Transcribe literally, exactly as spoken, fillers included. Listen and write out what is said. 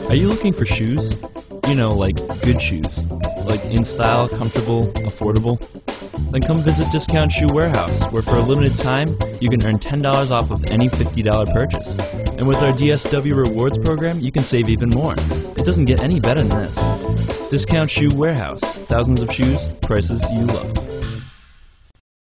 Are you looking for shoes? You know, like good shoes. Like in style, comfortable, affordable? Then come visit Discount Shoe Warehouse, where for a limited time, you can earn ten dollars off of any fifty dollar purchase. And with our D S W rewards program, you can save even more. It doesn't get any better than this. Discount Shoe Warehouse. Thousands of shoes, prices you love.